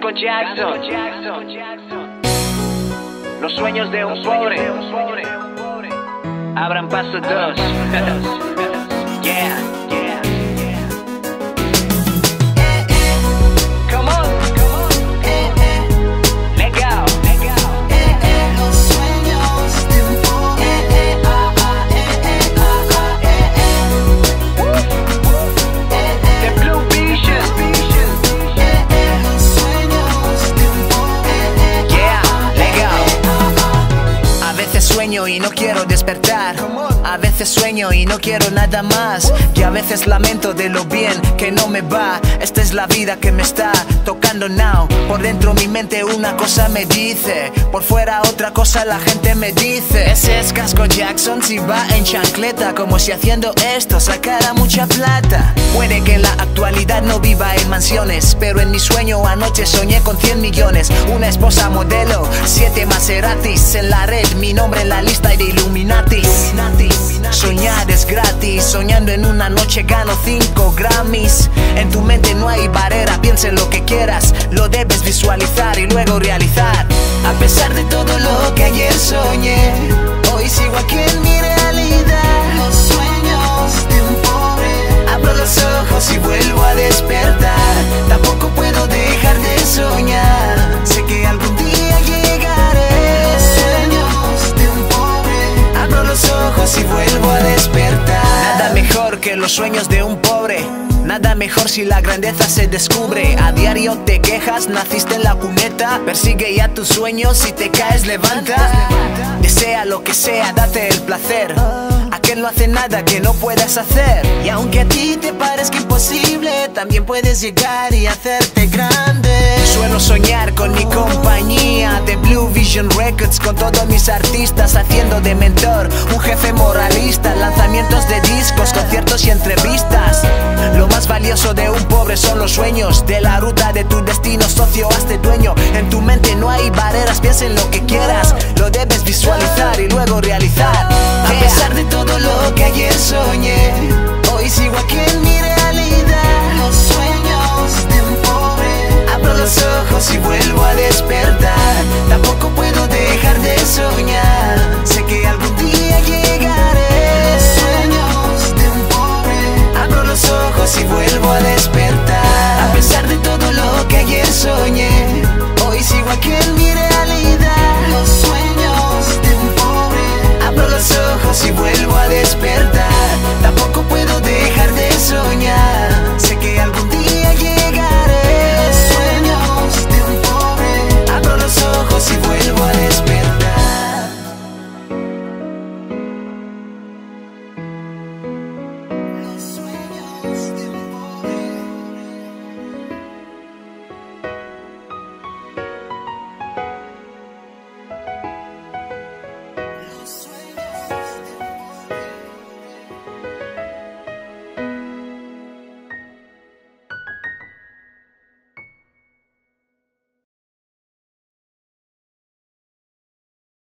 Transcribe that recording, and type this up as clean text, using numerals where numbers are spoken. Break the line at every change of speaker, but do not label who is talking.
Jackson. Los sueños de un pobre abran paso dos. Yeah. Come on. Let go.
Los sueños de un pobre.
The Blue Vision.
Los sueños de un pobre.
Yeah, let go.
A veces sueño y no quiero despertar. A veces sueño y no quiero nada más. Y a veces lamento de lo bien que no me va. Esta es la vida que me está tocando now. Por dentro mi mente una cosa me dice, por fuera otra cosa la gente me dice. Ese es Casco Jackson si va en chancleta, como si haciendo esto sacara mucha plata. Puede que en la actualidad no viva en mansiones, pero en mi sueño anoche soñé con 100 millones. Una esposa modelo, 7 Maseratis en la red, mi nombre en la lista de Illuminatis. Soñar es gratis, soñando en una noche gano 5 Grammys. En tu mente no hay barrera, piensa en lo que quieras, lo debes visualizar y luego realizar. A pesar de todo lo que ayer soñé, hoy sigo aquí en mi realidad.
Los sueños de un pobre.
Abro los ojos y vuelvo a despertar. Tampoco puedo dejar de soñar, sé que algún día llegaré.
Los sueños de un pobre.
Abro los ojos y vuelvo a despertar. Nada mejor que los sueños de un pobre. Nada mejor si la grandeza se descubre. A diario te quejas, naciste en la cuneta. Persigue ya tus sueños, si te caes levanta. Desea lo que sea, date el placer. Aquel no hace nada que no puedas hacer. Y aunque a ti te parezca imposible, también puedes llegar y hacerte grande. Suelo soñar con mi compañía de Blue Vision Records, con todos mis artistas haciendo de mentor, un jefe moralista, lanzamientos de discos, conciertos y entrevistas. Lo más valioso de un pobre son los sueños. De la ruta de tu destino, socio, hazte dueño. En tu mente no hay barreras, piensa en lo que quieras, lo debes visualizar y luego realizar.